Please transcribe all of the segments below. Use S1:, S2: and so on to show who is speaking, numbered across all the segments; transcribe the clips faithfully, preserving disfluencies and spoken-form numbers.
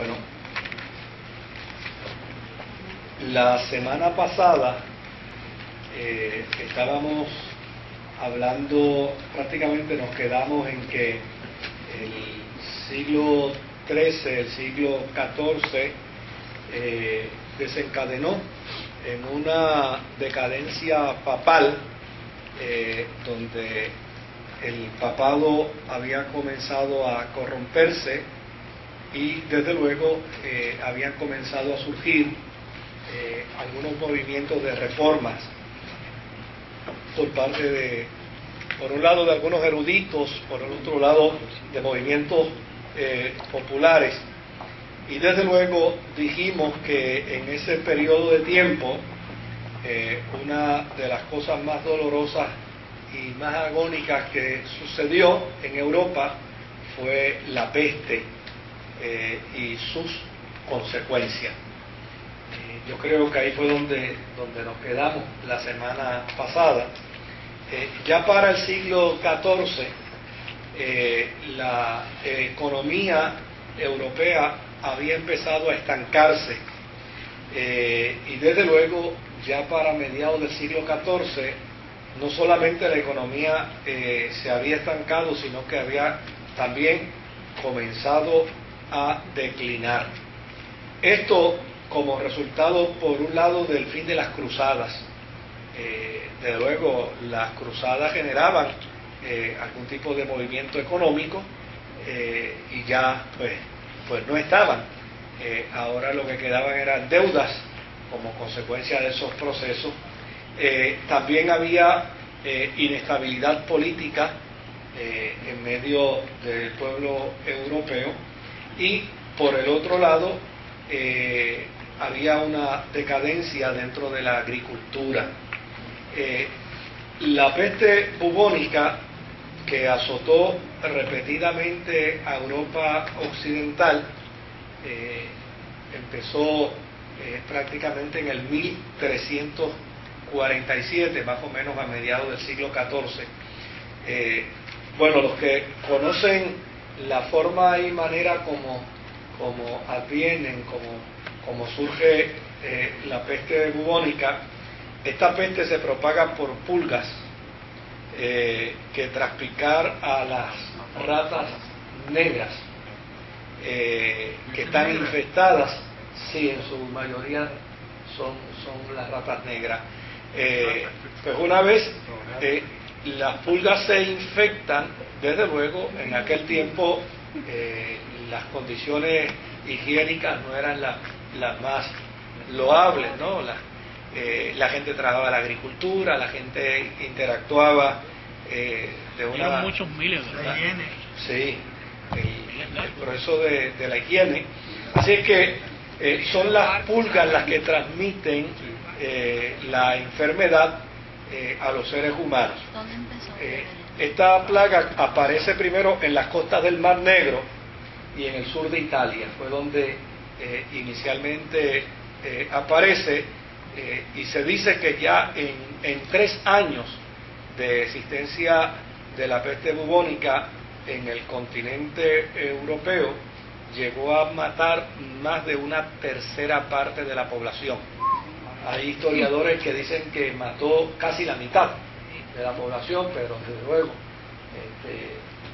S1: Bueno, la semana pasada eh, estábamos hablando, prácticamente nos quedamos en que el siglo trece, el siglo catorce eh, desencadenó en una decadencia papal eh, donde el papado había comenzado a corromperse y desde luego eh, habían comenzado a surgir eh, algunos movimientos de reformas por parte de, por un lado, de algunos eruditos, por el otro lado, de movimientos eh, populares. Y desde luego dijimos que en ese periodo de tiempo eh, una de las cosas más dolorosas y más agónicas que sucedió en Europa fue la peste eh, y sus consecuencias. Eh, yo creo que ahí fue donde, donde nos quedamos la semana pasada. Eh, ya para el siglo catorce eh, la eh, economía europea había empezado a estancarse eh, y desde luego ya para mediados del siglo catorce no solamente la economía eh, se había estancado, sino que había también comenzado a declinar. Esto como resultado, por un lado, del fin de las cruzadas. Eh, desde luego, las cruzadas generaban eh, algún tipo de movimiento económico eh, y ya pues, pues no estaban. Eh, ahora lo que quedaban eran deudas como consecuencia de esos procesos. Eh, también había eh, inestabilidad política eh, en medio del pueblo europeo y por el otro lado eh, había una decadencia dentro de la agricultura. Eh, la peste bubónica que azotó repetidamente a Europa occidental eh, empezó eh, prácticamente en el mil trescientos cuarenta y siete, más o menos a mediados del siglo catorce. Eh, bueno, los que conocen la forma y manera como, como advienen, como, como surge eh, la peste bubónica, esta peste se propaga por pulgas eh, que tras picar a las ratas negras eh, que están infectadas, sí, en su mayoría son, son las ratas negras. Eh, pues una vez eh, las pulgas se infectan, desde luego en aquel tiempo eh, las condiciones higiénicas no eran las la más loables, ¿no? La, eh, la gente trabajaba la agricultura, la gente interactuaba eh, de una...
S2: Eran muchos miles, ¿verdad?
S1: Sí, el, el proceso de, de la higiene. Así es que eh, son las pulgas las que transmiten eh, la enfermedad eh, a los seres humanos. Eh, esta plaga aparece primero en las costas del Mar Negro y en el sur de Italia, fue donde eh, inicialmente eh, aparece eh, y se dice que ya en, en tres años de existencia de la peste bubónica en el continente europeo llegó a matar más de una tercera parte de la población. Hay historiadores que dicen que mató casi la mitad de la población, pero desde luego este,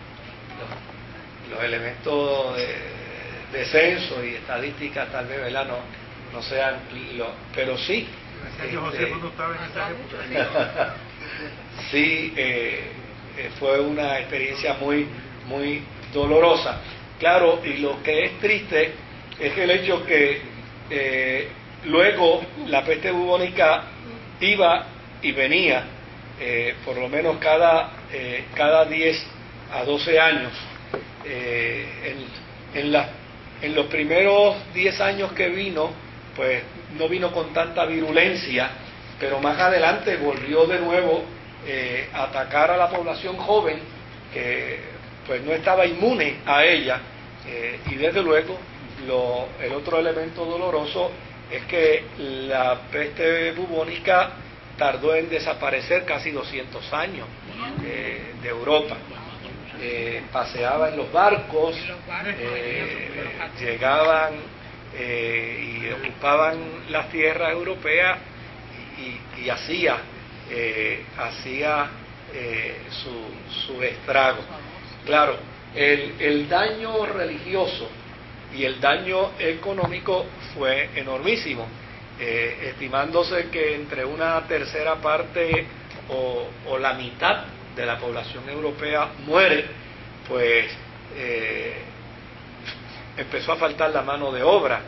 S1: los, los elementos de, de censo y estadísticas tal vez, ¿verdad? No, no sean lo, pero sí este,
S3: José cuando estaba en esa época.
S1: sí eh, eh, fue una experiencia muy muy dolorosa, claro. Y lo que es triste es el hecho que eh, luego la peste bubónica iba y venía eh, por lo menos cada eh, cada diez a doce años. eh, en, en, la, en los primeros diez años que vino, pues no vino con tanta virulencia, pero más adelante volvió de nuevo eh, a atacar a la población joven que pues no estaba inmune a ella. eh, y desde luego lo, el otro elemento doloroso es que la peste bubónica tardó en desaparecer casi doscientos años eh, de Europa. Eh, paseaba en los barcos, eh, llegaban eh, y ocupaban las tierras europeas y, y hacía, eh, hacía eh, su, su estrago. Claro, el, el daño religioso y el daño económico fue enormísimo, eh, estimándose que entre una tercera parte o, o la mitad de la población europea muere, pues eh, empezó a faltar la mano de obra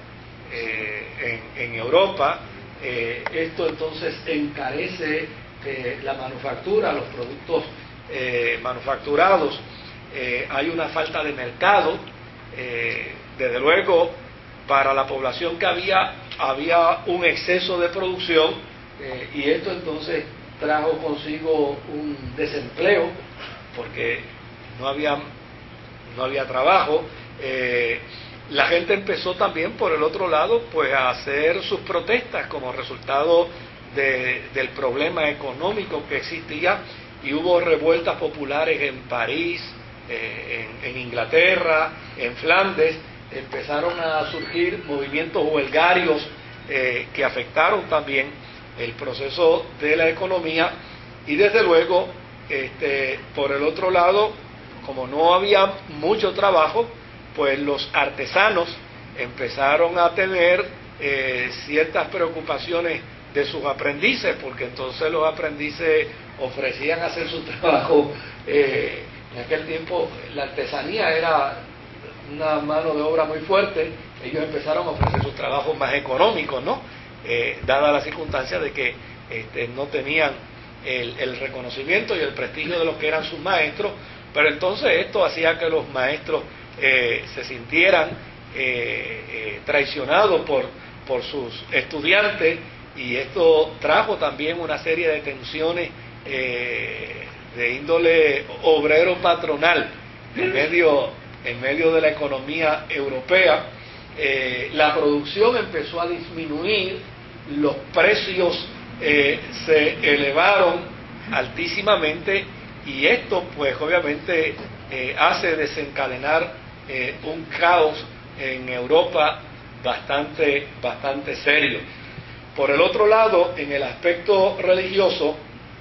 S1: eh, en, en Europa. Eh, esto entonces encarece eh, la manufactura, los productos eh, manufacturados. Eh, hay una falta de mercado. Eh, desde luego, para la población que había, había un exceso de producción, eh, y esto entonces trajo consigo un desempleo, porque no había, no había trabajo. Eh, la gente empezó también, por el otro lado, pues a hacer sus protestas como resultado de, del problema económico que existía, y hubo revueltas populares en París, eh, en, en Inglaterra, en Flandes. Empezaron a surgir movimientos huelgarios eh, que afectaron también el proceso de la economía, y desde luego, este, por el otro lado, como no había mucho trabajo, pues los artesanos empezaron a tener eh, ciertas preocupaciones de sus aprendices, porque entonces los aprendices ofrecían hacer su trabajo. Eh, en aquel tiempo la artesanía era una mano de obra muy fuerte. Ellos empezaron a ofrecer sus trabajos más económicos, ¿no? Eh, dada la circunstancia de que este, no tenían el, el reconocimiento y el prestigio de los que eran sus maestros, pero entonces esto hacía que los maestros eh, se sintieran eh, eh, traicionados por, por sus estudiantes, y esto trajo también una serie de tensiones eh, de índole obrero-patronal en medio, en medio de la economía europea. Eh, la producción empezó a disminuir, los precios eh, se elevaron altísimamente, y esto pues obviamente eh, hace desencadenar eh, un caos en Europa bastante, bastante serio. Por el otro lado, en el aspecto religioso,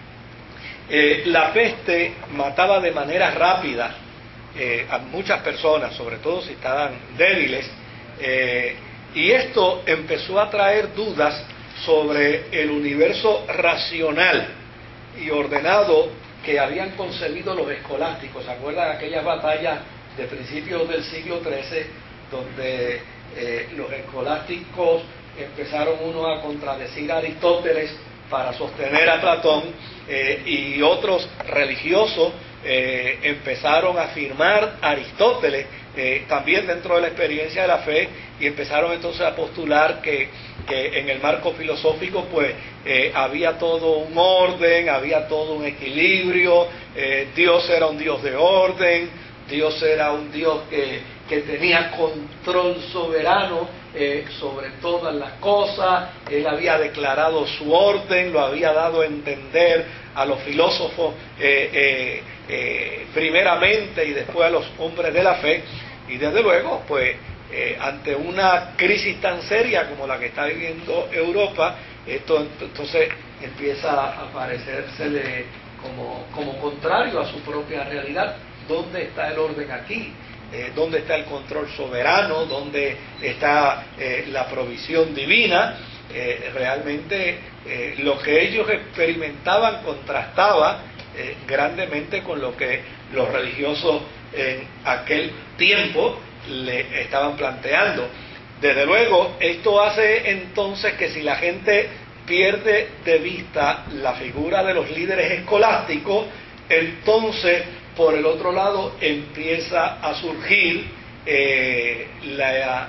S1: eh, la peste mataba de manera rápida eh, a muchas personas, sobre todo si estaban débiles, eh, y esto empezó a traer dudas sobre el universo racional y ordenado que habían concebido los escolásticos. ¿Se acuerdan de aquellas batallas de principios del siglo trece donde eh, los escolásticos empezaron uno a contradecir a Aristóteles para sostener a Platón, eh, y otros religiosos eh, empezaron a afirmar a Aristóteles eh, también dentro de la experiencia de la fe, y empezaron entonces a postular que, que en el marco filosófico pues eh, había todo un orden, había todo un equilibrio, eh, Dios era un Dios de orden, Dios era un Dios que, que tenía control soberano eh, sobre todas las cosas. Él había declarado su orden, lo había dado a entender a los filósofos eh, eh, eh, primeramente, y después a los hombres de la fe. Y desde luego, pues, eh, ante una crisis tan seria como la que está viviendo Europa, esto entonces empieza a parecérsele como, como contrario a su propia realidad. ¿Dónde está el orden aquí? Eh, ¿Dónde está el control soberano? ¿Dónde está eh, la provisión divina? Eh, realmente eh, lo que ellos experimentaban contrastaba eh, grandemente con lo que los religiosos en aquel tiempo le estaban planteando. Desde luego, esto hace entonces que si la gente pierde de vista la figura de los líderes escolásticos, entonces por el otro lado empieza a surgir eh, la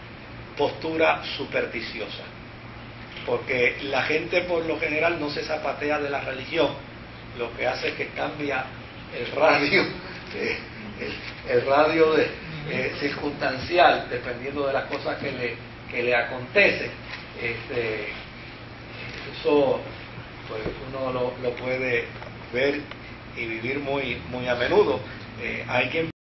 S1: postura supersticiosa, porque la gente por lo general no se zapatea de la religión, lo que hace es que cambia el radio, eh, el, el radio de, eh, circunstancial, dependiendo de las cosas que le, que le acontecen. Este, eso pues uno lo, lo puede ver y vivir muy, muy a menudo. Eh, hay quien